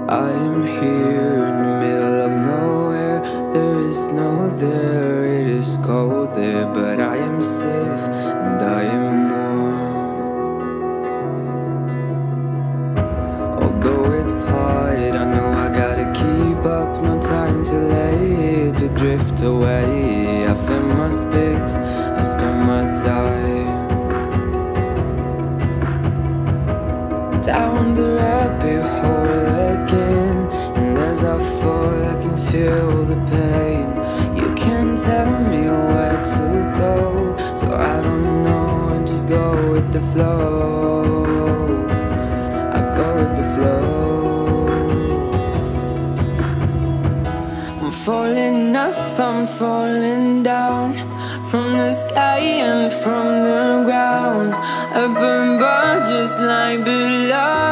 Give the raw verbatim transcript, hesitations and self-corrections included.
I am here in the middle of nowhere. There is no there, it is cold there, but I am safe and I am warm. Although it's hard, I know I gotta keep up. No time to lay, to drift away. I find my space, I spend my time down the rabbit hole again. And as I fall, I can feel the pain. You can't tell me where to go, so I don't know, I just go with the flow. I go with the flow. I'm falling up, I'm falling down, from the sky and from the ground. Up above just like below.